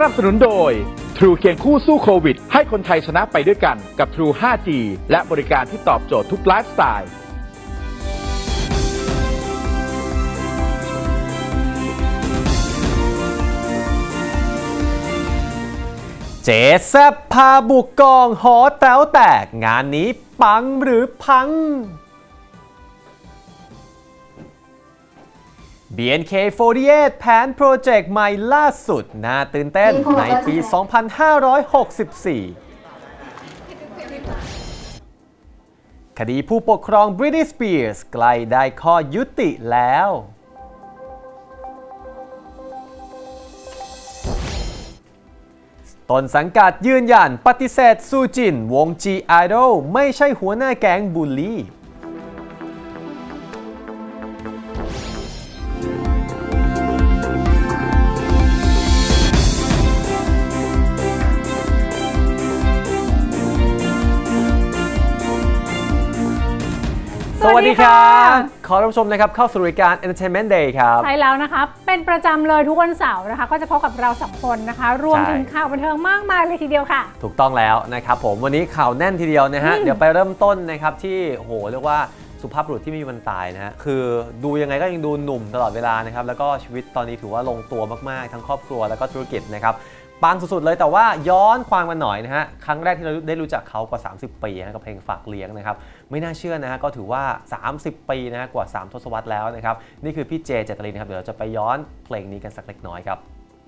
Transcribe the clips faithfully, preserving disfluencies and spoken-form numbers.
นับสนุนโดย True เคียงคู่สู้โควิดให้คนไทยชนะไปด้วยกันกับ True ไฟว์ จี และบริการที่ตอบโจทย์ทุกไลฟ์สไตล์เจแซบพาบุกกองหอแต๋วแตกงานนี้ปังหรือพัง บี เอ็น เค โฟร์ตี้เอท แผนโปรเจกต์ใหม่ล่าสุดน่าตื่นเต้นในปี สองพันห้าร้อยหกสิบสี่ คดีผู้ปกครองบริตนีย์ สเปียร์สใกล้ได้ข้อยุติแล้วต้นสังกัดยืนยันปฏิเสธซูจินวง G Idol ไม่ใช่หัวหน้าแก๊งบูลลี่สวัสดีครับขอรับชมนะครับเข้าสู่รายการ Entertainment Day ครับใช่แล้วนะคะเป็นประจำเลยทุกวันเสาร์นะคะก็จะพบกับเราสองคนนะคะรวมถึงข่าวบันเทิงมากมายเลยทีเดียวค่ะถูกต้องแล้วนะครับผมวันนี้ข่าวแน่นทีเดียวนะฮะเดี๋ยวไปเริ่มต้นนะครับที่โอ้โหเรียกว่าสุภาพบุรุษที่ไม่มีวันตายนะฮะคือดูยังไงก็ยังดูหนุ่มตลอดเวลานะครับแล้วก็ชีวิตตอนนี้ถือว่าลงตัวมากๆทั้งครอบครัวแล้วก็ธุรกิจนะครับปังสุดๆเลยแต่ว่าย้อนความกันหน่อยนะฮะครั้งแรกที่เราได้รู้จักเขากว่าสามสิบปีนะกับเพลงฝากเลี้ยงนะครับไม่น่าเชื่อนะฮะก็ถือว่าสามสิบปีนะฮะกว่าสามทศวรรษแล้วนะครับนี่คือพี่เจเจตรินครับเดี๋ยวเราจะไปย้อนเพลงนี้กันสักเล็กน้อยครับ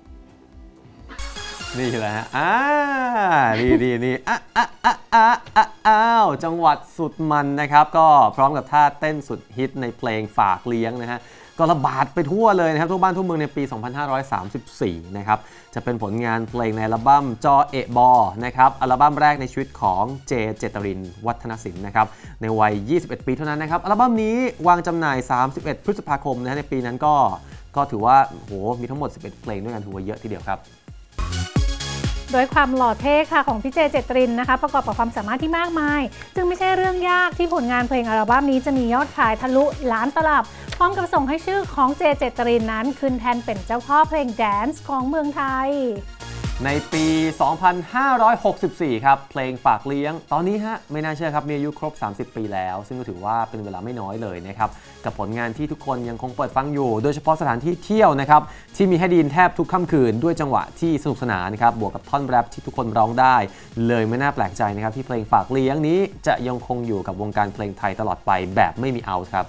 นี่แหละฮะอ่าดีดีนี่อ่ะอ่ะอ่ะอ่ะอ่ะอ้าวจังหวัดสุดมันนะครับก็พร้อมกับท่าเต้นสุดฮิตในเพลงฝากเลี้ยงนะฮะก็ระบาดไปทั่วเลยนะครับทั่วบ้านทั่วเมืองในปี สองพันห้าร้อยสามสิบสี่ นะครับจะเป็นผลงานเพลงในอัลบั้มจอเอะบอนะครับอัลบั้มแรกในชีวิตของเจเจตรินวัฒนศิลป์นะครับในวัยยี่สิบเอ็ดปีเท่านั้นนะครับอัลบั้มนี้วางจำหน่ายสามสิบเอ็ดพฤษภาคมนะฮะในปีนั้นก็ก็ถือว่าโหมีทั้งหมดสิบเอ็ดเพลงด้วยกันถือว่าเยอะทีเดียวครับโดยความหล่อเท่ค่ะของพี่เจเจตรินนะคะประกอบกับความสามารถที่มากมายจึงไม่ใช่เรื่องยากที่ผลงานเพลงอัลบั้มนี้จะมียอดขายทะลุล้านตลับพร้อมกับส่งให้ชื่อของเจเจตรินนั้นขึ้นแทนเป็นเจ้าพ่อเพลงแดนซ์ของเมืองไทยในปี สองพันห้าร้อยหกสิบสี่ ครับเพลงฝากเลี้ยงตอนนี้ฮะไม่น่าเชื่อครับมีอายุครบสามสิบปีแล้วซึ่งก็ถือว่าเป็นเวลาไม่น้อยเลยนะครับกับผลงานที่ทุกคนยังคงเปิดฟังอยู่โดยเฉพาะสถานที่เที่ยวนะครับที่มีให้ดีนแทบทุกค่ำคืนด้วยจังหวะที่สนุกสนานนะครับบวกกับท่อนแรปที่ทุกคนร้องได้เลยไม่น่าแปลกใจนะครับที่เพลงฝากเลี้ยงนี้จะยังคงอยู่กับวงการเพลงไทยตลอดไปแบบไม่มีเอาท์ครับ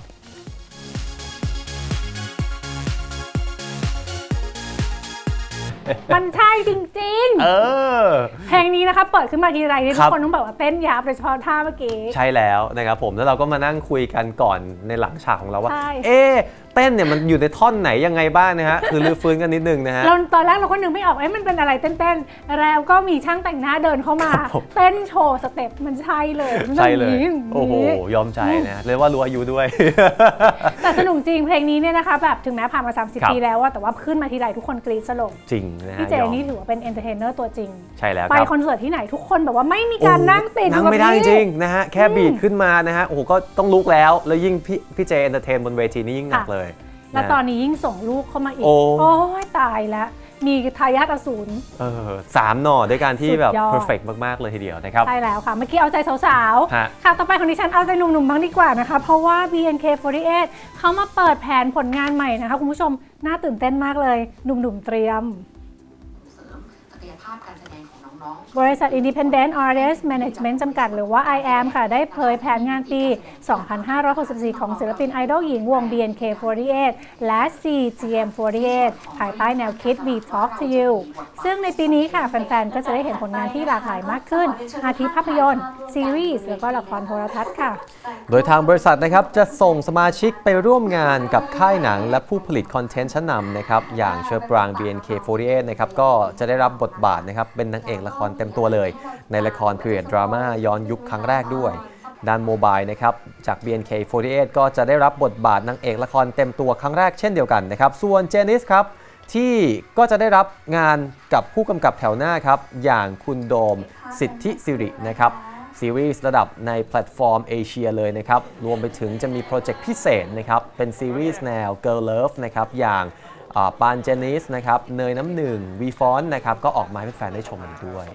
มันใช่จริงๆเออเพลงนี้นะคะเปิดขึ้นมาทีไรนี่ทุกคนต้องแบบว่าเต้นยับโดยเฉพาะท่าเมื่อกี้ใช่แล้วนะครับผมแล้วเราก็มานั่งคุยกันก่อนในหลังฉากของเราว่าเอ๊เต้นเนี่ยมันอยู่ในท่อนไหนยังไงบ้างนะฮะคือรื้อฟื้นกันนิดนึงนะฮะเราตอนแรกเราก็นึกไม่ออกเอ๊ะมันเป็นอะไรเต้นๆแล้วก็มีช่างแต่งหน้าเดินเข้ามาเต้นโชว์สเต็ปมันใช่เลยใช่เลยโอ้โหยอมใจนะเลยว่ารู้อายุด้วยแต่สนุกจริงเพลงนี้เนี่ยนะคะแบบถึงแม้ผ่านมาสามสิบปีแล้วแต่ว่าขึ้นมาทีไรทุกคนกรี๊ดสลบจริงนะฮะพี่เจนี่ถือว่าเป็นเอนเตอร์เทนเนอร์ตัวจริงใช่แล้วไปคอนเสิร์ตที่ไหนทุกคนแบบว่าไม่มีการนั่งติดนั่งไม่ได้จริงนะฮะแค่บีทขึ้นมานะฮะโอ้โหก็ต้องลุกแล้วแล้วยิ่งพี่พี่เจเอนเตอร์เทนบนเวทีนี้ยิ่งหนักเลยแล้วตอนนี้ยิ่งส่งลูกเข้ามาอีกโอ้ยตายแล้วมีทายาทอสูรเออสามหน่อด้วยการที่แบบเพอร์เฟกต์มากๆเลยทีเดียวนะครับใช่แล้วค่ะเมื่อกี้เอาใจสาวๆค่ะต่อไปของดิฉันเอาใจหนุ่มๆบ้างดีกว่านะคะเพราะว่า บี เอ็น เค โฟร์ตี้เอท เขามาเปิดแผนผลงานใหม่นะคะคุณผู้ชมน่าตื่นเต้นมากเลยหนุ่มๆเตรียมศักยภาพการแสดงของน้องๆบริษัท Independent Artist Management จำกัดหรือว่า ไอ แอม ค่ะได้เผยแผนงานปี สองพันห้าร้อยหกสิบสี่ ของศิลปินไอดอลหญิงวง บี เอ็น เค โฟร์ตี้เอท และ ซี จี เอ็ม โฟร์ตี้เอท ภายใต้แนวคิด We Talk to You ซึ่งในปีนี้ค่ะแฟนๆก็จะได้เห็นผลงานที่หลากหลายมากขึ้นอาทิภาพยนตร์ซีรีส์แล้วก็ละครโทรทัศน์ค่ะโดยทางบริษัทนะครับจะส่งสมาชิกไปร่วมงานกับค่ายหนังและผู้ผลิตคอนเทนต์ชั้นนำนะครับอย่างเชอร์ปราง บี เอ็น เค โฟร์ตี้เอท นะครับก็จะได้รับบทบาทนะครับเป็นนางเอกละครเต็มตัวเลยในละครพีเรียดดราม่าย้อนยุคครั้งแรกด้วยด้านโมบายนะครับจาก บี เอ็น เค โฟร์ตี้เอท ก็จะได้รับบทบาทนางเอกละครเต็มตัวครั้งแรกเช่นเดียวกันนะครับส่วนเจนิสครับที่ก็จะได้รับงานกับผู้กำกับแถวหน้าครับอย่างคุณโดมสิทธิสิรินะครับซีรีส์ระดับในแพลตฟอร์มเอเชียเลยนะครับรวมไปถึงจะมีโปรเจกต์พิเศษนะครับเป็นซีรีส์แนว Girl Love นะครับอย่างปานเจนิสนะครับเนยน้ำหนึ่งวีฟอนนะครับก็ออกมาให้แฟนๆได้ชมกันด้วย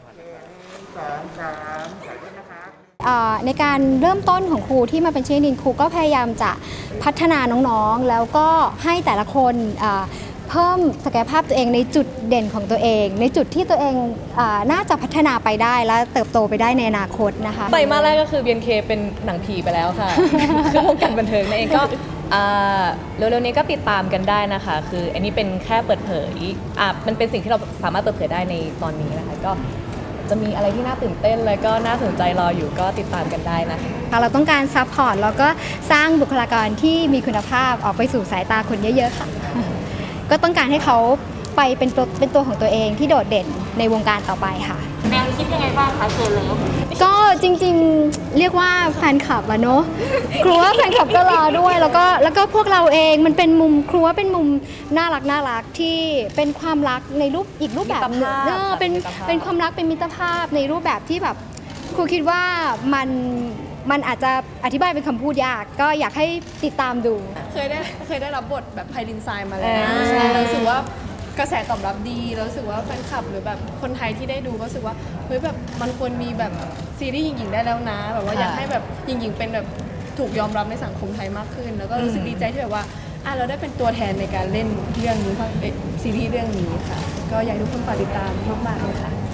ในการเริ่มต้นของครูที่มาเป็นเชฟดินครูก็พยายามจะพัฒนาน้องๆแล้วก็ให้แต่ละคนเพิ่มศักยภาพตัวเองในจุดเด่นของตัวเองในจุดที่ตัวเองน่าจะพัฒนาไปได้และเติบโตไปได้ในอนาคตนะคะไตรมาสแรกก็คือ บี เอ็น เค เป็นหนังผีไปแล้วค่ะ คือวงการบันเทิงนั่นเองก็เร็วๆนี้ก็ติดตามกันได้นะคะคืออันนี้เป็นแค่เปิดเผยอ่ะมันเป็นสิ่งที่เราสามารถเปิดเผยได้ในตอนนี้นะคะก็จะมีอะไรที่น่าตื่นเต้นและก็น่าสนใจรออยู่ก็ติดตามกันได้นะคะเราต้องการซัพพอร์ตแล้วก็สร้างบุคลากรที่มีคุณภาพออกไปสู่สายตาคนเยอะๆค่ะก็ต้องการให้เขาไปเป็นตัวเป็นตัวของตัวเองที่โดดเด่นในวงการต่อไปค่ะแนวคิดยังไงบ้างคะเชิญเลยก็จริงๆเรียกว่าแฟนคลับอะเนาะครูว่าแฟนคลับก็รอด้วยแล้วก็แล้วก็พวกเราเองมันเป็นมุมครูว่าเป็นมุมน่ารักน่ารักที่เป็นความรักในรูปอีกรูปแบบนึงเออเป็นเป็นความรักเป็นมิตรภาพในรูปแบบที่แบบครูคิดว่ามันมันอาจจะอธิบายเป็นคำพูดยากก็อยากให้ติดตามดูเคยได้เคยได้รับบทแบบไพลินไซน์มาแล้วรู้สึกว่ากระแสตอบรับดีแล้วรู้สึกว่าแฟนคลับหรือแบบคนไทยที่ได้ดูก็รู้สึกว่าเฮ้ยแบบมันควรมีแบบซีรีส์หญิงๆได้แล้วนะแบบว่าอยากให้แบบหญิงๆเป็นแบบถูกยอมรับในสังคมไทยมากขึ้นแล้วก็รู้สึกดีใจที่แบบว่าอ่ะเราได้เป็นตัวแทนในการเล่นเรื่องนี้ซีรีส์เรื่องนี้ค่ะก็อยากให้ทุกคนฝากติดตามมากๆเลยค่ะ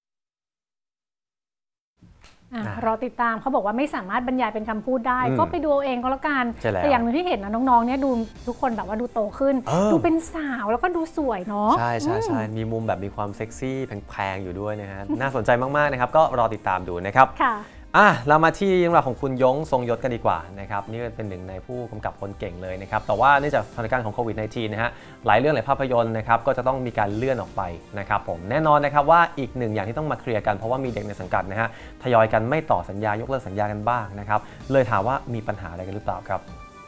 รอติดตามเขาบอกว่าไม่สามารถบรรยายเป็นคำพูดได้ก็ไปดูเองก็แล้วกันแต่อย่างหนึ่งที่เห็นนะน้องๆเนี่ยดูทุกคนแบบว่าดูโตขึ้นดูเป็นสาวแล้วก็ดูสวยเนาะใช่ใช่ใช่มีมุมแบบมีความเซ็กซี่แพงๆอยู่ด้วยนะฮะน่าสนใจมากๆนะครับก็รอติดตามดูนะครับค่ะอ่ะเรามาที่เรื่องราวของคุณยงทรงยศกันดีกว่านะครับนี่เป็นหนึ่งในผู้กำกับคนเก่งเลยนะครับแต่ว่าเนื่องจากสถานการณ์ของโควิด สิบเก้า นะฮะหลายเรื่องหลายภาพยนตร์นะครับก็จะต้องมีการเลื่อนออกไปนะครับผมแน่นอนนะครับว่าอีกหนึ่งอย่างที่ต้องมาเคลียร์กันเพราะว่ามีเด็กในสังกัดนะฮะทยอยกันไม่ต่อสัญญายกเลิกสัญญากันบ้างนะครับเลยถามว่ามีปัญหาอะไรกันหรือเปล่าครับ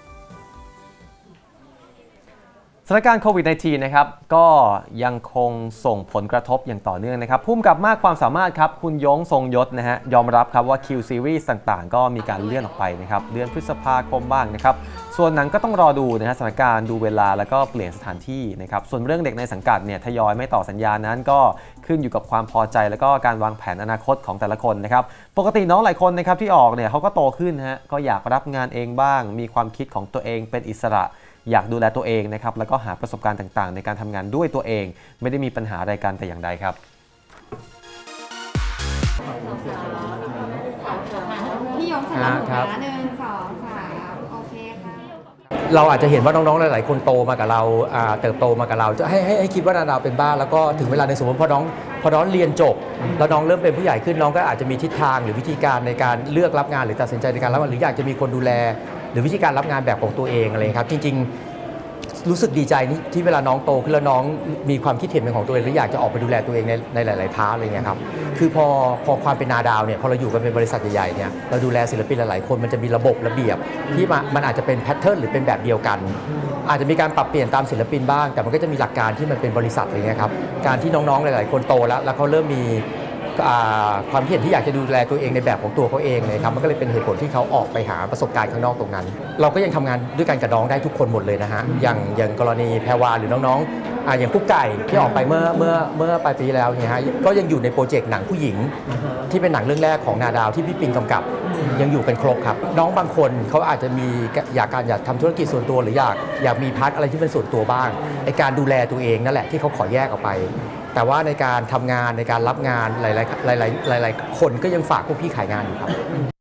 สถานการณ์โควิด สิบเก้า นะครับก็ยังคงส่งผลกระทบอย่างต่อเนื่องนะครับผู้กำกับมากความสามารถครับคุณยงทรงยศนะฮะยอมรับครับว่าคิวซีรีส์ต่างๆก็มีการเลื่อนออกไปนะครับเดือนพฤษภาคมบ้างนะครับส่วนหนังก็ต้องรอดูนะฮะสถานการณ์ดูเวลาแล้วก็เปลี่ยนสถานที่นะครับส่วนเรื่องเด็กในสังกัดเนี่ยทยอยไม่ต่อสัญญานั้นก็ขึ้นอยู่กับความพอใจแล้วก็การวางแผนอนาคตของแต่ละคนนะครับปกติน้องหลายคนนะครับที่ออกเนี่ยเขาก็โตขึ้นฮะก็อยากรับงานเองบ้างมีความคิดของตัวเองเป็นอิสระอยากดูแลตัวเองนะครับแล้วก็หาประสบการณ์ต่างๆในการทำงานด้วยตัวเองไม่ได้มีปัญหาอะไรกันแต่อย่างใดครับพี่ยงสำหรับหนูนะหนึ่งสองสามโอเคค่ะเราอาจจะเห็นว่าน้องๆหลายๆคนโตมากับเราเติบโตมากับเราจะให้ให้คิดว่านาดาวเป็นบ้าแล้วก็ถึงเวลาในสมมติพอน้องพอน้องเรียนจบแล้วน้องเริ่มเป็นผู้ใหญ่ขึ้นน้องก็อาจจะมีทิศทางหรือวิธีการในการเลือกรับงานหรือตัดสินใจในการรับงานหรืออยากจะมีคนดูแลหรือวิธีการรับงานแบบของตัวเองอะไรครับจริงๆรู้สึกดีใจที่เวลาน้องโตขึ้นแล้วน้องมีความคิดเห็นเป็นของตัวเองหรืออยากจะออกไปดูแลตัวเองในในหลายๆพาร์ทอะไรเงี้ยครับคือพอพอความเป็นนาดาวเนี่ยพอเราอยู่กันเป็นบริษัทใหญ่ๆเนี่ยเราดูแลศิลปินหลายๆคนมันจะมีระบบระเบียบที่มันอาจจะเป็นแพทเทิร์นหรือเป็นแบบเดียวกันอาจจะมีการปรับเปลี่ยนตามศิลปินบ้างแต่มันก็จะมีหลักการที่มันเป็นบริษัทอะไรเงี้ยครับการที่น้องๆหลายๆคนโตแล้วแล้วเขาเริ่มมีความคิดเห็นที่อยากจะดูแลตัวเองในแบบของตัวเขาเองเลยครับมันก็เลยเป็นเหตุผลที่เขาออกไปหาประสบการณ์ข้างนอกตรงนั้นเราก็ยังทำงานด้วยกันกับน้องได้ทุกคนหมดเลยนะฮะอย่างอย่างกรณีแพรวาหรือน้องๆ อ, อย่างกุ๊กไก่ที่ออกไปเมื่อเมื่อเมื่อปลายปีแล้วเนี่ยฮะก็ยังอยู่ในโปรเจกต์หนังผู้หญิงที่เป็นหนังเรื่องแรกของนาดาวที่พี่ปิงกำกับยังอยู่กันครบครับน้องบางคนเขาอาจจะมีอยากการอยากทำธุรกิจส่วนตัวหรืออยากอยากมีพาร์ทอะไรที่เป็นส่วนตัวบ้างไอการดูแลตัวเองนั่นแหละที่เขาขอแยกออกไปแต่ว่าในการทำงานในการรับงานหลายๆหลายๆหลายๆคนก็ยังฝากพวกพี่ขายงานอยู่ครับ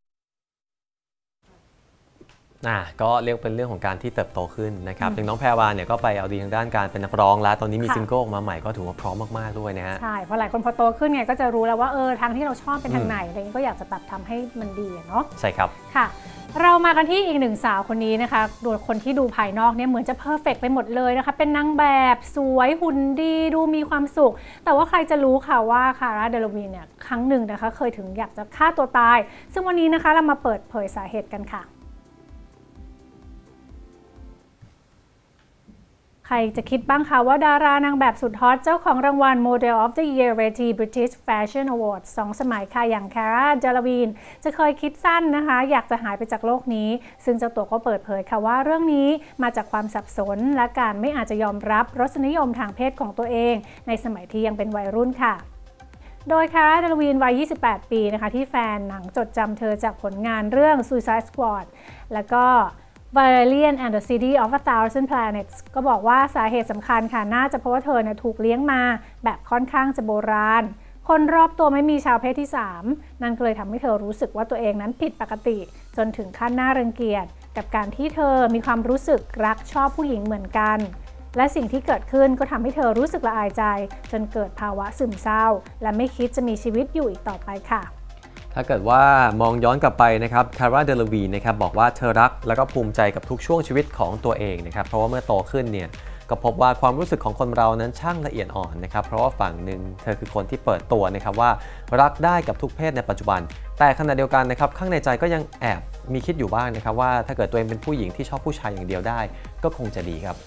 อ่ะก็เรียกเป็นเรื่องของการที่เติบโตขึ้นนะครับอย่างน้องแพรวาเนี่ยก็ไปเอาดีทางด้านการเป็นนักร้องแล้วตอนนี้มีซิงเกิลออกมาใหม่ก็ถือว่าพร้อมมากๆด้วยนะฮะใช่เพราะหลายคนพอโตขึ้นไงก็จะรู้แล้วว่าเออทางที่เราชอบเป็นทางไหนอะไรก็อยากจะแบบทำให้มันดีเนาะใช่ครับค่ะเรามากันที่อีกหนึ่งสาวคนนี้นะคะโดยคนที่ดูภายนอกเนี่ยเหมือนจะเพอร์เฟกต์ไปหมดเลยนะคะเป็นนางแบบสวยหุ่นดีดูมีความสุขแต่ว่าใครจะรู้ค่ะว่าคาร่าเดลวีนเนี่ยครั้งหนึ่งนะคะเคยถึงอยากจะฆ่าตัวตายซึ่งวันนี้นะคะเรามาเปิดเผยสาเหตุกันค่ะใครจะคิดบ้างคะว่าดารานางแบบสุดฮอตเจ้าของรางวัล Model of the Year เวที British Fashion Awards สองสมัยค่ะอย่างคาร่า เดลวีนจะเคยคิดสั้นนะคะอยากจะหายไปจากโลกนี้ซึ่งเจ้าตัวก็เปิดเผยค่ะว่าเรื่องนี้มาจากความสับสนและการไม่อาจจะยอมรับรสนิยมทางเพศของตัวเองในสมัยที่ยังเป็นวัยรุ่นค่ะโดยคาร่า เดลวีนวัยยี่สิบแปดปีนะคะที่แฟนหนังจดจำเธอจากผลงานเรื่อง Suicide Squad แล้วก็Valerian and the City of a Thousand Planets ก็บอกว่าสาเหตุสำคัญค่ะน่าจะเพราะว่าเธอเนี่ยถูกเลี้ยงมาแบบค่อนข้างจะโบราณคนรอบตัวไม่มีชาวเพศที่สามนั่นก็เลยทำให้เธอรู้สึกว่าตัวเองนั้นผิดปกติจนถึงขั้นน่ารังเกียจกับการที่เธอมีความรู้สึกรักชอบผู้หญิงเหมือนกันและสิ่งที่เกิดขึ้นก็ทำให้เธอรู้สึกละอายใจจนเกิดภาวะซึมเศร้าและไม่คิดจะมีชีวิตอยู่อีกต่อไปค่ะถ้าเกิดว่ามองย้อนกลับไปนะครับคาร่า เดลวีนนะครับบอกว่าเธอรักและก็ภูมิใจกับทุกช่วงชีวิตของตัวเองนะครับเพราะว่าเมื่อโตขึ้นเนี่ยก็พบว่าความรู้สึกของคนเรานั้นช่างละเอียดอ่อนนะครับเพราะว่าฝั่งหนึ่งเธอคือคนที่เปิดตัวนะครับว่ารักได้กับทุกเพศในปัจจุบันแต่ขณะเดียวกันนะครับข้างในใจก็ยังแอบมีคิดอยู่บ้างนะครับว่าถ้าเกิดตัวเองเป็นผู้หญิงที่ชอบผู้ชายอย่างเดียวได้ก็คงจะดีครับ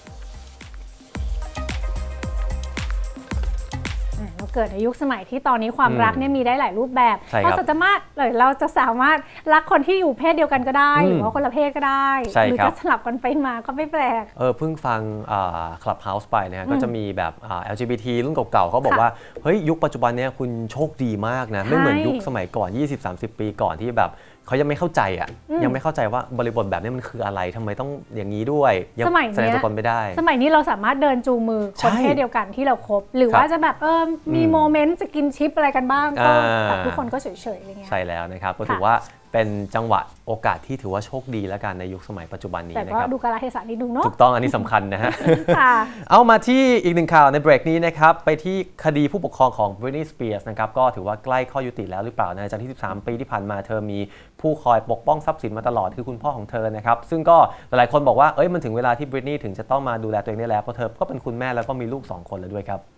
เราเกิดในยุคสมัยที่ตอนนี้ความรักเนี่ยมีได้หลายรูปแบบเราสามารถเราจะสามารถรักคนที่อยู่เพศเดียวกันก็ได้หรือว่าคนละเพศก็ได้หรือจะสลับกันไปมาก็ไม่แปลกเออเพิ่งฟัง Clubhouse ไปนะฮะก็จะมีแบบ แอล จี บี ที รุ่นเก่าๆเขาบอกว่าเฮ้ยยุคปัจจุบันเนี่ยคุณโชคดีมากนะไม่เหมือนยุคสมัยก่อน ยี่สิบสามสิบ ปีก่อนที่แบบเขายังไม่เข้าใจอ่ะยังไม่เข้าใจว่าบริบทแบบนี้มันคืออะไรทำไมต้องอย่างนี้ด้วยยังแสดงตัวตนไม่ได้สมัยนี้เราสามารถเดินจูงมือคนเพศเดียวกันที่เราคบหรือว่าจะแบบเออมีโมเมนต์สกินชิปอะไรกันบ้างก็ทุกคนก็เฉยๆอะไรเงี้ยใช่แล้วนะครับก็ถือว่าเป็นจังหวะโอกาสที่ถือว่าโชคดีแล้วกันในยุคสมัยปัจจุบันนี้นะครับแต่ก็ดูกาลเทศะนิดนึงเนาะถูกต้องอันนี้สำคัญนะฮะ เอามาที่อีกหนึ่งข่าวในเบรกนี้นะครับไปที่คดีผู้ปกครองของ Britney Spears นะครับก็ถือว่าใกล้ข้อยุติแล้วหรือเปล่านะจากที่สิบสามปีที่ผ่านมาเธอมีผู้คอยปกป้องทรัพย์สินมาตลอดคือคุณพ่อของเธอนะครับซึ่งก็หลายๆคนบอกว่าเอ้ยมันถึงเวลาที่ Britney ถึงจะต้องมาดูแลตัวเองได้แล้วเพราะเธอก็เป็นคุณแม่แล้วก็มีลูกสองคนแล้วด้วยครับ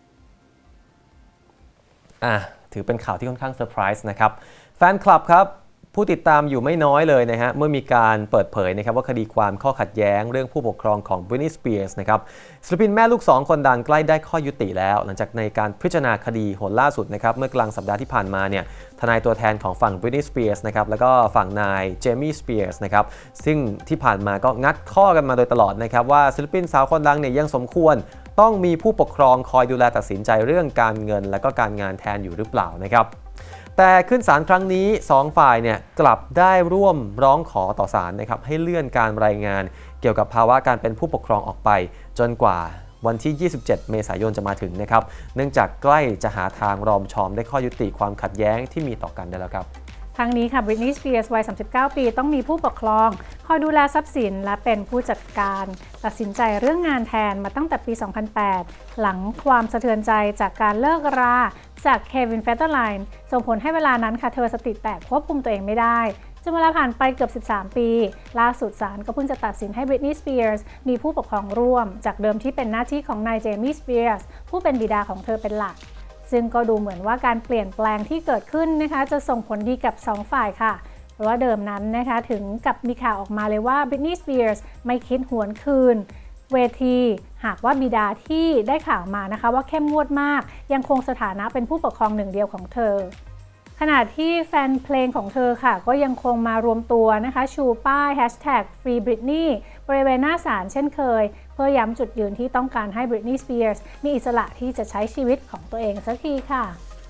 อ่ะถือเป็นข่าวที่ค่อนข้างเซอร์ไพรส์นะครับแฟนคลับครับผู้ติดตามอยู่ไม่น้อยเลยนะฮะเมื่อมีการเปิดเผยนะครับว่าคดีความข้อขัดแย้งเรื่องผู้ปกครองของ Britney Spears นะครับศิลปินแม่ลูกสองคนดังใกล้ได้ข้อยุติแล้วหลังจากในการพิจารณาคดีหนล่าสุดนะครับเมื่อกลางสัปดาห์ที่ผ่านมาเนี่ยทนายตัวแทนของฝั่ง Britney Spears นะครับแล้วก็ฝั่งนายเจมี่ Spears นะครับซึ่งที่ผ่านมาก็งัดข้อกันมาโดยตลอดนะครับว่าศิลปินสาวคนดังเนี่ยยังสมควรต้องมีผู้ปกครองคอยดูแลตัดสินใจเรื่องการเงินและก็การงานแทนอยู่หรือเปล่านะครับแต่ขึ้นศาลครั้งนี้สองฝ่ายเนี่ยกลับได้ร่วมร้องขอต่อศาลนะครับให้เลื่อนการรายงานเกี่ยวกับภาวะการเป็นผู้ปกครองออกไปจนกว่าวันที่ยี่สิบเจ็ดเมษายนจะมาถึงนะครับเนื่องจากใกล้จะหาทางรอมชอมได้ข้อยุติความขัดแย้งที่มีต่อกันได้แล้วครับทั้งนี้ค่ะ Britney Spears วัยสามสิบเก้าปีต้องมีผู้ปกครองคอยดูแลทรัพย์สินและเป็นผู้จัดการตัดสินใจเรื่องงานแทนมาตั้งแต่ปี สองพันแปด หลังความสะเทือนใจจากการเลิกราจากเควิน เฟเธอร์ไลน์ส่งผลให้เวลานั้นค่ะเธอสติแตกควบคุมตัวเองไม่ได้จนเวลาผ่านไปเกือบสิบสามปีล่าสุดศาลก็เพิ่งจะตัดสินให้ Britney Spears มีผู้ปกครองร่วมจากเดิมที่เป็นหน้าที่ของนายเจมี่ Spears ผู้เป็นบิดาของเธอเป็นหลักซึ่งก็ดูเหมือนว่าการเปลี่ยนแปลงที่เกิดขึ้นนะคะจะส่งผลดีกับสองฝ่ายค่ะเพราะว่าเดิมนั้นนะคะถึงกับมีข่าวออกมาเลยว่า Britney Spears ไม่คิดหวนคืนเวทีหากว่าบิดาที่ได้ข่าวมานะคะว่าเข้มงวดมากยังคงสถานะเป็นผู้ปกครองหนึ่งเดียวของเธอขณะที่แฟนเพลงของเธอค่ะก็ยังคงมารวมตัวนะคะชูป้าย แฮชแท็ก ฟรี บริตนีย์ บริเวณหน้าศาลเช่นเคยเพื่อย้ำจุดยืนที่ต้องการให้ Britney Spears มีอิสระที่จะใช้ชีวิตของตัวเองสักทีค่ะ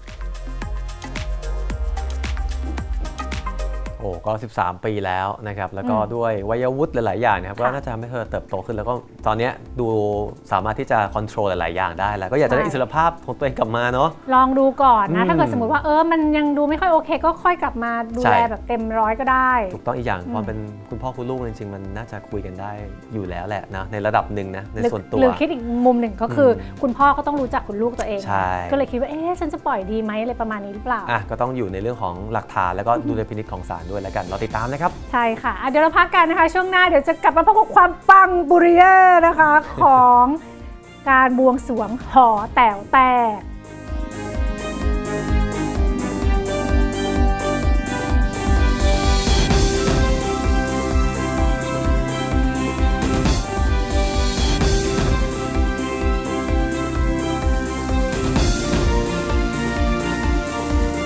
โอ้ก็สิบสามปีแล้วนะครับแล้วก็ด้วยวัยวุฒิหลายๆอย่างนะครับก็น่าจะทำให้เธอเติบโตขึ้นแล้วก็ตอนนี้ดูสามารถที่จะควบคุมหลายๆอย่างได้แล้วก็อยากจะได้อิสรภาพของตัวเองกลับมาเนาะลองดูก่อนนะถ้าเกิดสมมติว่าเออมันยังดูไม่ค่อยโอเคก็ค่อยกลับมาดูแลแบบเต็มร้อยก็ได้ถูกต้องอีกอย่างความเป็นคุณพ่อคุณลูกจริงๆมันน่าจะคุยกันได้อยู่แล้วแหละนะในระดับหนึ่งนะในส่วนตัวหรือคิดอีกมุมหนึ่งก็คือคุณพ่อก็ต้องรู้จักคุณลูกตัวเองก็เลยคิดว่าเอ๊ะฉันจะปล่อยดีไหมอะไรประมาณนี้หรือเปล่าอ่ะก็ต้องอยู่ในเรื่องของหลักฐานแล้วก็ดุลยพินิจของศาลด้วยแล้วกันเราติดตามนะครับใช่ค่ะเดี๋ยวเราพักกันนะคะช่วงหน้าเดี๋ยวจะกลับมาพบกับความปังบุริเย่นะคะของการบวงสรวงหอแต๋วแตก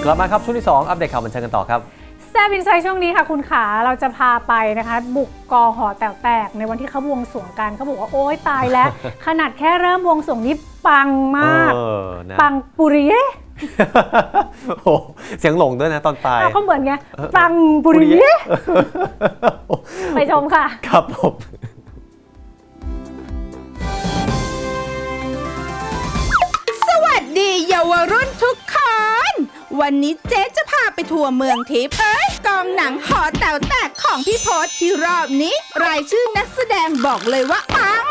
ลับมาครับช่วงที่สองอัปเดตข่าวบันเทิงกันต่อครับแซ่บอินไซด์ช่วงนี้ค่ะคุณขาเราจะพาไปนะคะบุกกอหอแต๋วแตกในวันที่เขาบวงสรวงกันเขาบอกว่าโอ๊ยตายแล้ว ขนาดแค่เริ่มบวงสรวงนี่ปังมากปังปุริเย่โอ้เสียงหลงด้วยนะตอนปลายเขาเหมือนไงปังปุริเย่ไปชมค่ะครับผมสวัสดีเยาวรุ่นทุกคนวันนี้เจ๊จะพาไปทัวร์เมืองทิพย์เอ้ยกองหนังหอแต๋วแตกของพี่พศที่รอบนี้รายชื่อนักแสดงบอกเลยว่าปัง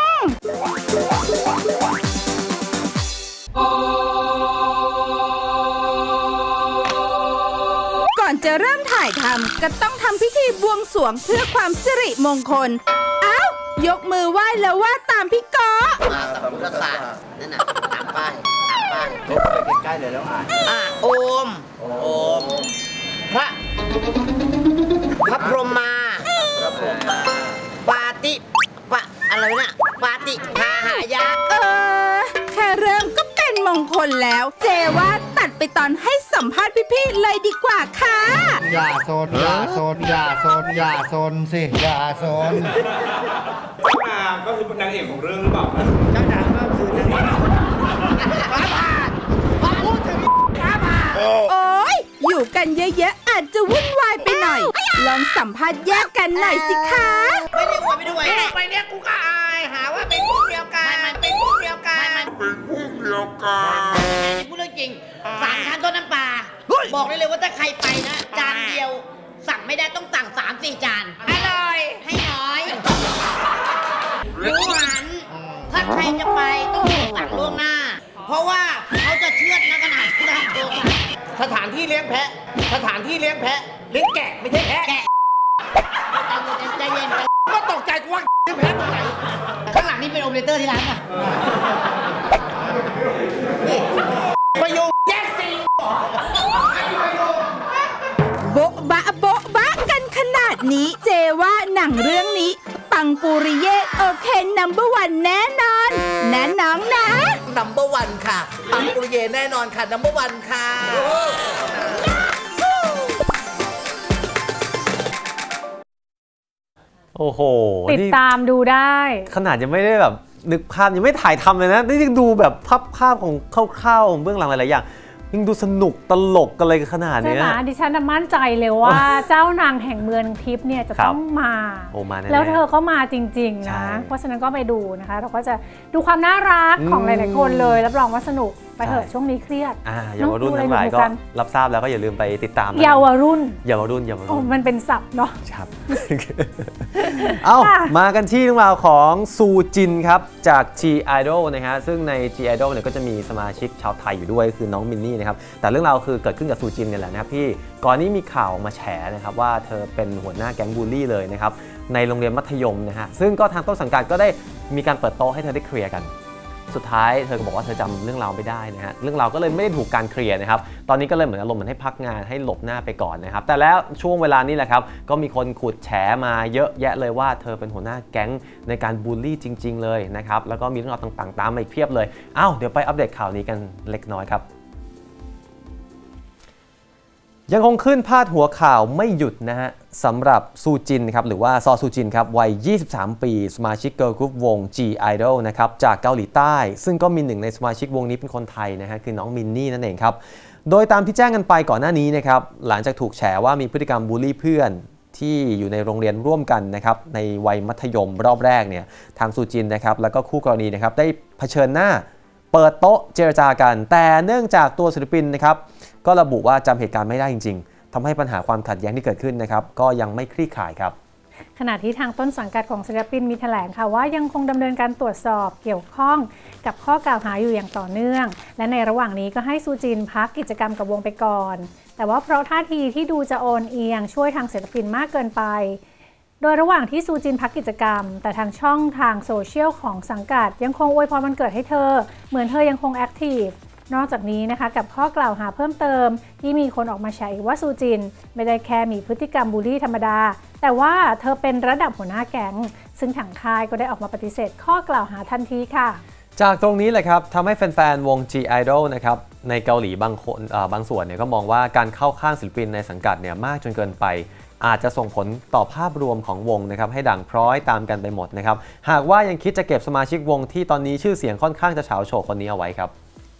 ก่อนจะเริ่มถ่ายทำก็ต้องทำพิธีบวงสรวงเพื่อความสิริมงคลอ้าวยกมือไหว้แล้วว่าตามพี่กอมาสมุทรสาครนั่นน่ะตามป้ายตามป้ายลบไปใกล้ๆเลยแล้วอ่านอ่ะโอมโอมพระพระพรหมาพระพรหมาปาติปะอะไรนะปาติพาหายะเออแค่เริ่มก็เป็นมงคลแล้วเจว่าตัดไปตอนให้สัมภาษณ์พี่ๆเลยดีกว่าค่ะอย่าโซนอย่าโซนอย่าโซนอย่าโซนสิอย่าโซนเจ้านางก็คือนางเอกของเรื่องหรือเปล่าเจ้านางก็คือนางเอกฟ้าผ่าพูดถึงฟ้าผ่าโอ้ยอยู่กันเยอะๆอาจจะวุ่นวายไปหน่อยลองสัมภาษณ์แยกกันหน่อยสิคะไม่ได้อวยไม่ได้อวยไปเนี้ยกูก็อายหาว่าเป็นพวกเดียวกันมันเป็นพวกเดียวกันมันเป็นพวกเดียวกันนี่พูดเรื่องจริงสามชั้นต้นน้ำปลาบอกได้เลยว่าถ้าใครไปนะจานเดียวสั่งไม่ได้ต้องสั่งสามสี่จานอร่อยให้น้อยหมูหันถ้าใครจะไปต้องสั่งล่วงหน้าเพราะว่าเขาจะเชือดนะขนาดที่ทำตัวสถานที่เลี้ยงแพะสถานที่เลี้ยงแพะเลี้ยงแกะไม่ใช่แพะแกะใจเย็นก็ตกใจกูว่าเลี้ยงแพะตรงไหนข้างหลังนี่เป็นโอเปอเรเตอร์ที่ร้านป่ะประโยคแยกซีโบ๊ะบะโบ๊ะบะกันขนาดนี้เจว่าหนังเรื่องนี้ปังปุริเย่โอเคนัมเบอร์วันแน่นอนแน่น้องนะนัมเบอร์วันค่ะปังปุริเย่แน่นอนค่ะนัมเบอร์วันค่ะโอ้โหติดตามดูได้ขนาดยังไม่ได้แบบนึกภาพยังไม่ถ่ายทำเลยนะนี่ยังดูแบบภาพภาพของคร่าวๆเบื้องหลังหลายๆอย่างยังดูสนุกตลกกันเลยขนาดนี้ใช่ไหมดิฉันมั่นใจเลยว่าเจ้านางแห่งเมืองทิพย์เนี่ยจะต้องมาแล้วเธอก็มาจริงๆนะเพราะฉะนั้นก็ไปดูนะคะเราก็จะดูความน่ารักของหลายๆคนเลยรับรองว่าสนุกไปเถอะช่วงนี้เครียดเยาวรุ่นทั้งหลายก็รับทราบแล้วก็อย่าลืมไปติดตามเยาวรุ่นเยาวรุ่นเยาวรุ่นมันเป็นศัพท์เนาะครับเอ้ามากันที่เรื่องราวของซูจินครับจาก G Idol นะฮะซึ่งใน G Idol เนี่ยก็จะมีสมาชิกชาวไทยอยู่ด้วยคือน้องมินนี่นะครับแต่เรื่องราวคือเกิดขึ้นกับซูจินเนี่ยแหละนะครับพี่ก่อนนี้มีข่าวมาแฉนะครับว่าเธอเป็นหัวหน้าแก๊งบูลลี่เลยนะครับในโรงเรียนมัธยมนะฮะซึ่งก็ทางต้นสังกัดก็ได้มีการเปิดโต๊ะให้เธอได้เคลียร์กันสุดท้ายเธอก็บอกว่าเธอจำเรื่องราวไม่ได้นะฮะเรื่องราวก็เลยไม่ได้ถูกการเคลียร์นะครับตอนนี้ก็เลยเหมือนอารมณ์เหมือนให้พักงานให้หลบหน้าไปก่อนนะครับแต่แล้วช่วงเวลานี้แหละครับก็มีคนขุดแฉมาเยอะแยะเลยว่าเธอเป็นหัวหน้าแก๊งในการบูลลี่จริงๆเลยนะครับแล้วก็มีเรื่องราวต่างๆตามมาอีกเพียบเลยอ้าวเดี๋ยวไปอัปเดตข่าวนี้กันเล็กน้อยครับยังคงขึ้นพาดหัวข่าวไม่หยุดนะฮะสำหรับซูจินครับหรือว่าซอซูจินครับวัยยี่สิบสามปีสมาชิกเกิร์ลกรุ๊ปวง G Idol นะครับจากเกาหลีใต้ซึ่งก็มีหนึ่งในสมาชิกวงนี้เป็นคนไทยนะฮะคือน้องมินนี่นั่นเองครับโดยตามที่แจ้งกันไปก่อนหน้านี้นะครับหลังจากถูกแฉว่ามีพฤติกรรมบูลลี่เพื่อนที่อยู่ในโรงเรียนร่วมกันนะครับในวัยมัธยมรอบแรกเนี่ยทางซูจินนะครับแล้วก็คู่กรณีนะครับได้เผชิญหน้าเปิดโต๊ะเจรจากันแต่เนื่องจากตัวศิลปินนะครับก็ระบุว่าจำเหตุการณ์ไม่ได้จริงๆทำให้ปัญหาความขัดแย้งที่เกิดขึ้นนะครับก็ยังไม่คลี่คลายครับขณะที่ทางต้นสังกัดของศิลปินมีแถลงค่ะว่ายังคงดำเนินการตรวจสอบเกี่ยวข้องกับข้อกล่าวหาอยู่อย่างต่อเนื่องและในระหว่างนี้ก็ให้ซูจินพักกิจกรรมกับวงไปก่อนแต่ว่าเพราะท่าทีที่ดูจะโอนเอียงช่วยทางศิลปินมากเกินไปโดยระหว่างที่ซูจินพักกิจกรรมแต่ทางช่องทางโซเชียลของสังกัดยังคงอวยพรวันเกิดให้เธอเหมือนเธอยังคงแอคทีฟนอกจากนี้นะคะกับข้อกล่าวหาเพิ่มเติมที่มีคนออกมาแฉอีกว่าซูจินไม่ได้แค่มีพฤติกรรมบูลลี่ธรรมดาแต่ว่าเธอเป็นระดับหัวหน้าแก๊งซึ่งทางค่ายก็ได้ออกมาปฏิเสธข้อกล่าวหาทันทีค่ะจากตรงนี้แหละครับทำให้แฟนๆวง G Idol นะครับในเกาหลีบางคนบางส่วนเนี่ยก็มองว่าการเข้าข้างศิลปินในสังกัดเนี่ยมากจนเกินไปอาจจะส่งผลต่อภาพรวมของวงนะครับให้ด่างพร้อยตามกันไปหมดนะครับหากว่ายังคิดจะเก็บสมาชิกวงที่ตอนนี้ชื่อเสียงค่อนข้างจะเฉาโฉกคนนี้เอาไว้ครับ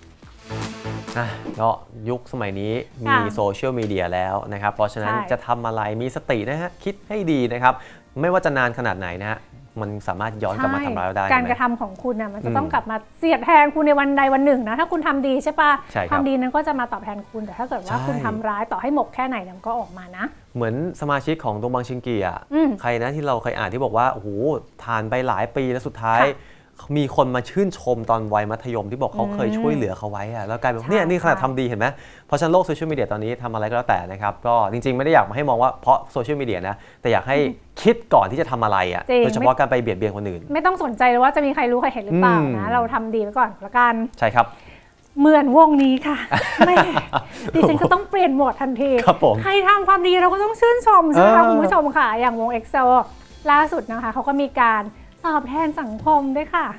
ก็ยุคสมัยนี้มีโซเชียลมีเดียแล้วนะครับเพราะฉะนั้นจะทำอะไรมีสตินะฮะคิดให้ดีนะครับไม่ว่าจะนานขนาดไหนนะฮะมันสามารถย้อนกลับมาทำร้ายเราได้การกระทำของคุณนะมันจะต้องกลับมาเสียดแทงคุณในวันใดวันหนึ่งนะถ้าคุณทำดีใช่ปะความดีนั้นก็จะมาตอบแทนคุณแต่ถ้าเกิดว่าคุณทำร้ายต่อให้หมกแค่ไหนมันก็ออกมานะเหมือนสมาชิกของดงบังชิงกีอ่ะใครนะที่เราเคยอ่านที่บอกว่าโอ้โหทานไปหลายปีแล้วสุดท้ายมีคนมาชื่นชมตอนวัยมัธยมที่บอกเขาเคยช่วยเหลือเขาไว้อะแล้วกลายเป็นเนี่ยนี่ขนาดทำดีเห็นไหมเพราะฉะนั้นโลกโซเชียลมีเดียตอนนี้ทำอะไรก็แล้วแต่นะครับก็จริงๆไม่ได้อยากมาให้มองว่าเพราะโซเชียลมีเดียนะแต่อยากให้คิดก่อนที่จะทำอะไรอ่ะโดยเฉพาะการไปเบียดเบียนคนอื่นไม่ต้องสนใจเลยว่าจะมีใครรู้ใครเห็นหรือเปล่านะเราทำดีไว้ก่อนละกันใช่ครับเหมือนวงนี้ค่ะไม่ดิฉันก็ต้องเปลี่ยนโหมดทันทีใครทำความดีเราก็ต้องชื่นชมใช่ไหมคะคุณผู้ชมค่ะอย่างวง เอ็กโซ ล่าสุดนะคะเขาก็มีการตอบแทนสังคมด้วยค่ะ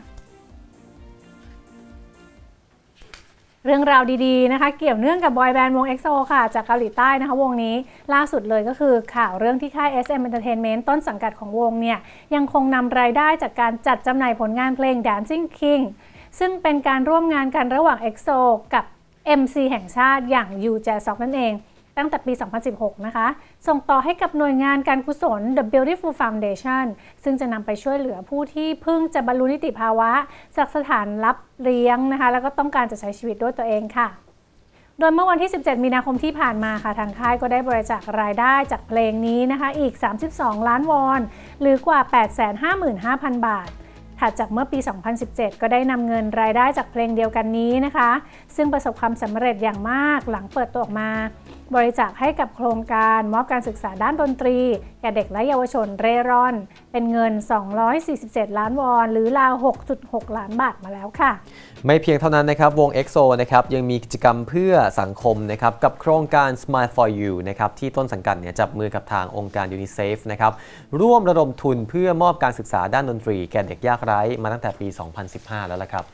เรื่องราวดีๆนะคะเกี่ยวเนื่องกับบอยแบนด์วง เอ็กโซ ค่ะจากเกาหลีใต้นะคะวงนี้ล่าสุดเลยก็คือข่าวเรื่องที่ค่าย เอส เอ็ม Entertainment ต้นสังกัดของวงเนี่ยยังคงนำรายได้จากการจัดจำหน่ายผลงานเพลง Dancing King ซึ่งเป็นการร่วมงานกันระหว่าง เอ็กโซ กับ เอ็ม ซี แห่งชาติอย่าง ยู แจซอก นั่นเองตั้งแต่ปี สองพันสิบหก นะคะส่งต่อให้กับหน่วยงานการกุศล The Beautiful Foundation ซึ่งจะนำไปช่วยเหลือผู้ที่เพิ่งจะบรรลุนิติภาวะจากสถานรับเลี้ยงนะคะแล้วก็ต้องการจะใช้ชีวิตด้วยตัวเองค่ะโดยเมื่อวันที่ สิบเจ็ด มีนาคมที่ผ่านมาค่ะทางค่ายก็ได้บริจาครายได้จากเพลงนี้นะคะอีก สามสิบสอง ล้านวอนหรือกว่า แปดแสนห้าหมื่นห้าพัน บาทถัดจากเมื่อปี สองพันสิบเจ็ด ก็ได้นำเงินรายได้จากเพลงเดียวกันนี้นะคะซึ่งประสบความสำเร็จอย่างมากหลังเปิดตัวออกมาบริจาคให้กับโครงการมอบการศึกษาด้านดนตรีแก่เด็กและเยาวชนเร่ร่อนเป็นเงินสองร้อยสี่สิบเจ็ดล้านวอนหรือราว หกจุดหก ล้านบาทมาแล้วค่ะไม่เพียงเท่านั้นนะครับวง เอ็กโซ นะครับยังมีกิจกรรมเพื่อสังคมนะครับกับโครงการ Smile for You นะครับที่ต้นสังกัดเนี่ยจับมือกับทางองค์การยูนิเซฟนะครับร่วมระดมทุนเพื่อมอบการศึกษาด้านดนตรีแก่เด็กยากไร้มาตั้งแต่ปี สองพันสิบห้า แล้วล่ะครับ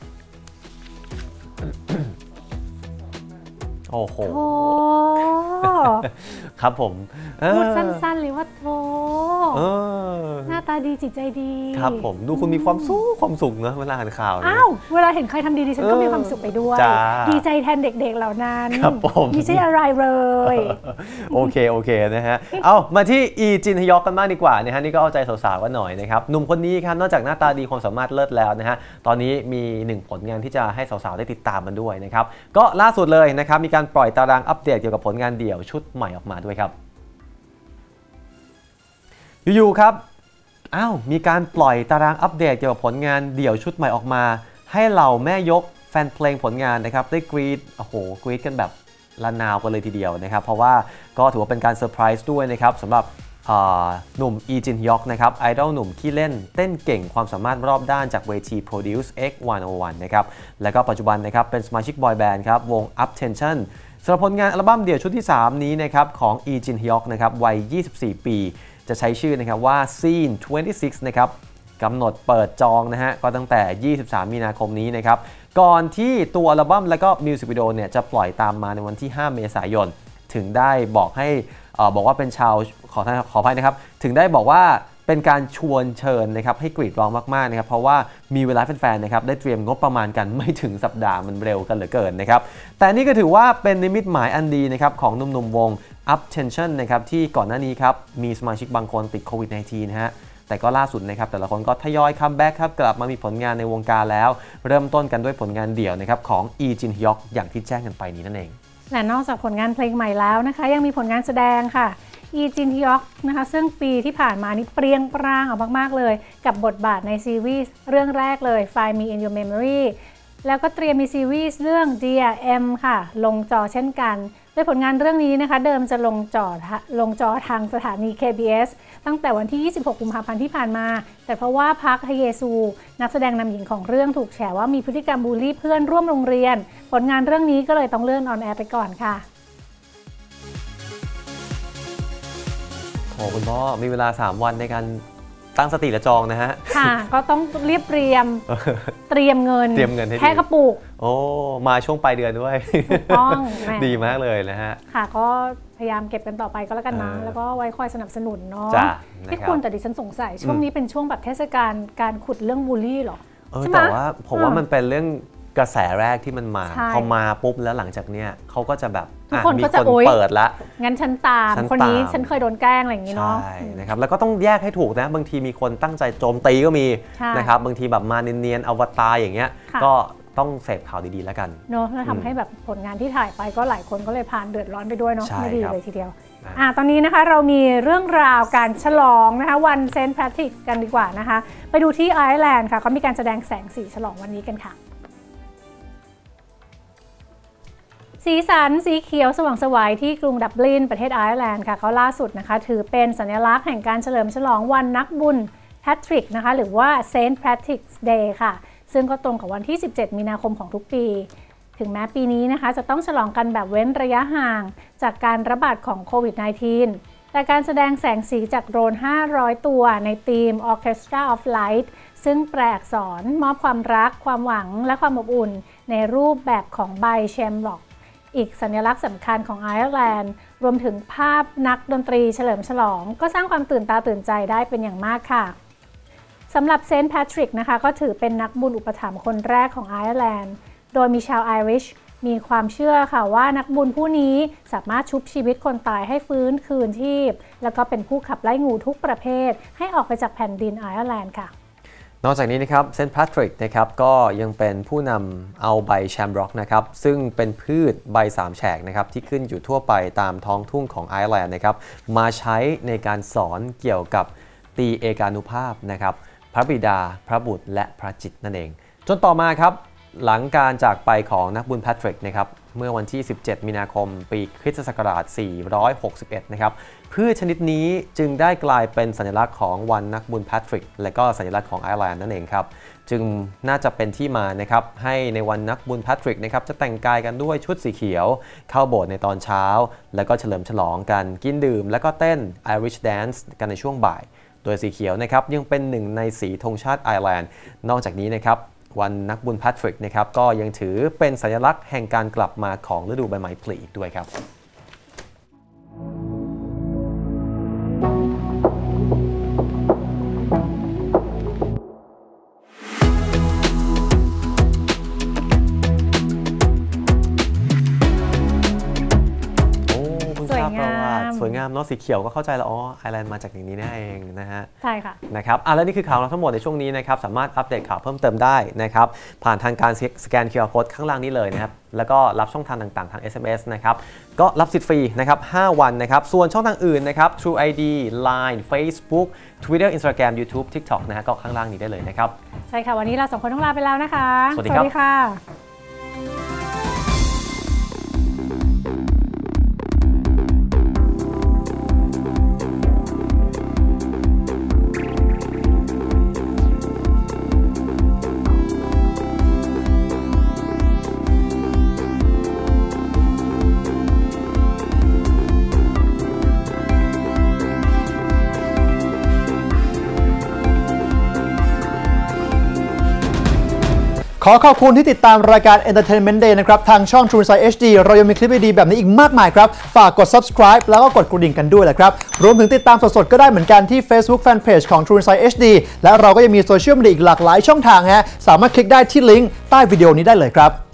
โอ้โหครับผมพูดสั้นๆเลยว่าโธ่หน้าตาดีจิตใจดีครับผมดูคุณมีความสุขความสุขเนอะเวลาอ่านข่าวอ้าวเวลาเห็นใครทำดีดิฉันก็มีความสุขไปด้วยดีใจแทนเด็กๆเหล่านั้นไม่ใช่อะไรเลยโอเคโอเคนะฮะเอามาที่อีจินฮยอกกันมากดีกว่านะฮะนี่ก็เอาใจสาวๆกันหน่อยนะครับหนุ่มคนนี้ครับนอกจากหน้าตาดีความสามารถเลิศแล้วนะฮะตอนนี้มีหนึ่งผลงานที่จะให้สาวๆได้ติดตามมันด้วยนะครับก็ล่าสุดเลยนะครับมีการปล่อยตารางอัปเดตเกี่ยวกับผลงานเดี่ยวชุดใหม่ออกมาด้วยครับอยู่ๆครับอ้าวมีการปล่อยตารางอัปเดตเกี่ยวกับผลงานเดี่ยวชุดใหม่ออกมาให้เหล่าแม่ยกแฟนเพลงผลงานนะครับได้กรี๊ดโอ้โหกรี๊ดกันแบบละนาวกันเลยทีเดียวนะครับเพราะว่าก็ถือว่าเป็นการเซอร์ไพรส์ด้วยนะครับสำหรับหนุ่มอีจินฮยอกนะครับไอดอลหนุ่มที่เล่นเต้นเก่งความสามารถรอบด้านจากเวที Produce เอ็กซ์ หนึ่งศูนย์หนึ่งนะครับและก็ปัจจุบันนะครับเป็นสมาชิกบอยแบนด์ครับวง Up Tension สำหรับผลงานอัลบั้มเดี่ยวชุดที่สามนี้นะครับของอีจินฮยอกนะครับวัยยี่สิบสี่ปีจะใช้ชื่อนะครับว่า Scene ยี่สิบหก นะครับกำหนดเปิดจองนะฮะก็ตั้งแต่ยี่สิบสามมีนาคมนี้นะครับก่อนที่ตัวอัลบั้มและก็มิวสิกวิดีโอเนี่ยจะปล่อยตามมาในวันที่ห้าเมษายนถึงได้บอกให้บอกว่าเป็นชาวขอขออภัยนะครับถึงได้บอกว่าเป็นการชวนเชิญนะครับให้กรีดร้องมากๆนะครับเพราะว่ามีเวลาแฟนๆนะครับได้เตรียมงบประมาณกันไม่ถึงสัปดาห์มันเร็วกันเหลือเกินนะครับแต่นี่ก็ถือว่าเป็นนิมิตหมายอันดีนะครับของหนุ่มๆวง Up Tension นะครับที่ก่อนหน้านี้ครับมีสมาชิกบางคนติดโควิด สิบเก้า นะฮะแต่ก็ล่าสุดนะครับแต่ละคนก็ทยอยคัมแบ็กครับกลับมามีผลงานในวงการแล้วเริ่มต้นกันด้วยผลงานเดี่ยวนะครับของอีจินฮยอกอย่างที่แจ้งกันไปนี้นั่นเองและนอกจากผลงานเพลงใหม่แล้วนะคะยังมีผลงานแสดงค่ะอีจินฮยอกนะคะซึ่งปีที่ผ่านมานี่เปรี้ยงปร้างออกมากๆเลยกับบทบาทในซีรีส์เรื่องแรกเลย Find Me in Your Memory แล้วก็เตรียมมีซีรีส์เรื่อง Dear M ค่ะลงจอเช่นกันโดยผลงานเรื่องนี้นะคะเดิมจะลงจอลงจอทางสถานี เค บี เอส ตั้งแต่วันที่ยี่สิบหกกุมภาพันธ์ที่ผ่านมาแต่เพราะว่าพักฮเยซูนักแสดงนำหญิงของเรื่องถูกแฉว่ามีพฤติกรรมบูลลี่เพื่อนร่วมโรงเรียนผลงานเรื่องนี้ก็เลยต้องเลื่อนออนแอร์ไปก่อนค่ะโอ้คุณพ่อมีเวลาสามวันในการตั้งสติและจองนะฮะค่ะก็ต้องเรียบเรียมเตรียมเงินเตรียมเงินให้แค่กระปุกโอ้มาช่วงปลายเดือนด้วยถูกต้องดีมากเลยนะฮะค่ะก็พยายามเก็บกันต่อไปก็แล้วกันนะแล้วก็ไว้คอยสนับสนุนเนาะที่ควรแต่ดิฉันสงสัยช่วงนี้เป็นช่วงแบบเทศกาลการขุดเรื่องบูลลี่หรอใช่ไหมแต่ว่าผมว่ามันเป็นเรื่องกระแสแรกที่มันมาพอมาปุ๊บแล้วหลังจากเนี้ยเขาก็จะแบบทุกคนก็จะเปิดละงั้นฉันตามคนนี้ฉันเคยโดนแกล้งอะไรอย่างนี้เนาะใช่นะครับแล้วก็ต้องแยกให้ถูกนะบางทีมีคนตั้งใจโจมตีก็มีนะครับบางทีแบบมาเนียนๆอวตารอย่างเงี้ยก็ต้องเสพข่าวดีๆแล้วกันเนาะแล้วทำให้แบบผลงานที่ถ่ายไปก็หลายคนก็เลยผ่านเดือดร้อนไปด้วยเนาะไม่ดีเลยทีเดียวอ่าตอนนี้นะคะเรามีเรื่องราวการฉลองนะคะวันเซนต์แพทริกกันดีกว่านะคะไปดูที่ไอร์แลนด์ค่ะเขามีการแสดงแสงสีฉลองวันนี้กันค่ะสีสันสีเขียวสว่างไสวที่กรุงดับลินประเทศไอร์แลนด์ค่ะเขาล่าสุดนะคะถือเป็นสัญลักษณ์แห่งการเฉลิมฉลองวันนักบุญแพทริกนะคะหรือว่า Saint Patrick's Day ค่ะซึ่งก็ตรงกับวันที่สิบเจ็ดมีนาคมของทุกปีถึงแม้ปีนี้นะคะจะต้องฉลองกันแบบเว้นระยะห่างจากการระบาดของโควิด สิบเก้า แต่การแสดงแสงสีจากโดรนห้าร้อยตัวในธีม Orchestra of Light ซึ่งแปลอักษรมอบความรักความหวังและความอบอุ่นในรูปแบบของใบแชมล็อกอีกสัญลักษณ์สำคัญของไอร์แลนด์รวมถึงภาพนักดนตรีเฉลิมฉลองก็สร้างความตื่นตาตื่นใจได้เป็นอย่างมากค่ะสำหรับเซนต์แพทริกนะคะก็ถือเป็นนักบุญอุปถัมภ์คนแรกของไอร์แลนด์โดยมีชาวไอริชมีความเชื่อค่ะว่านักบุญผู้นี้สามารถชุบชีวิตคนตายให้ฟื้นคืนชีพแล้วก็เป็นผู้ขับไล่งูทุกประเภทให้ออกไปจากแผ่นดินไอร์แลนด์ค่ะนอกจากนี้นะครับเซนต์แพทริกนะครับก็ยังเป็นผู้นำเอาใบแชมร็อกนะครับซึ่งเป็นพืชใบสามแฉกนะครับที่ขึ้นอยู่ทั่วไปตามท้องทุ่งของไอร์แลนด์นะครับมาใช้ในการสอนเกี่ยวกับตรีเอกานุภาพนะครับพระบิดาพระบุตรและพระจิตนั่นเองจนต่อมาครับหลังการจากไปของนักบุญแพทริกนะครับเมื่อวันที่สิบเจ็ดมีนาคมปีคริสตศักราชสี่ร้อยหกสิบเอ็ดนะครับพืชชนิดนี้จึงได้กลายเป็นสัญลักษณ์ของวันนักบุญแพทริกและก็สัญลักษณ์ของไอร์แลนด์นั่นเองครับจึงน่าจะเป็นที่มานะครับให้ในวันนักบุญแพทริกนะครับจะแต่งกายกันด้วยชุดสีเขียวเข้าโบสถ์ในตอนเช้าแล้วก็เฉลิมฉลองกันกินดื่มแล้วก็เต้น Irish Dance กันในช่วงบ่ายโดยสีเขียวนะครับยังเป็นหนึ่งในสีธงชาติไอร์แลนด์นอกจากนี้นะครับวันนักบุญแพทริกนะครับก็ยังถือเป็นสัญลักษณ์แห่งการกลับมาของฤดูใบไม้ผลิอีกด้วยครับสวยงามเนาะสีเขียวก็เข้าใจแล้วอ๋อไอร์แลนด์มาจากอย่างนี้นี่เองนะฮะใช่ค่ะนะครับอ่ะและนี่คือข่าวเราทั้งหมดในช่วงนี้นะครับสามารถอัปเดตข่าวเพิ่มเติมได้นะครับผ่านทางการสแกน คิว อาร์ Code ข้างล่างนี้เลยนะครับแล้วก็รับช่องทางต่างๆทาง เอส เอ็ม เอส นะครับก็รับสิทธิ์ฟรีนะครับห้าวันนะครับส่วนช่องทางอื่นนะครับ True ไอ ดี ไลน์ Facebook Twitter Instagram YouTube TikTok นะฮะก็ข้างล่างนี้ได้เลยนะครับใช่ค่ะวันนี้เราสองคนต้องลาไปแล้วนะคะสวัสดีครับค่ะขอขอบคุณที่ติดตามรายการ Entertainment Day นะครับทางช่อง True Insight เอช ดี เรายังมีคลิปดีๆแบบนี้อีกมากมายครับฝากกด Subscribe แล้วก็กดกระดิ่งกันด้วยแหละครับรวมถึงติดตามสดๆก็ได้เหมือนกันที่ Facebook Fanpage ของ True Insight เอช ดี และเราก็ยังมีโซเชียลมีเดียอีกหลากหลายช่องทางฮะสามารถคลิกได้ที่ลิงก์ใต้วิดีโอนี้ได้เลยครับ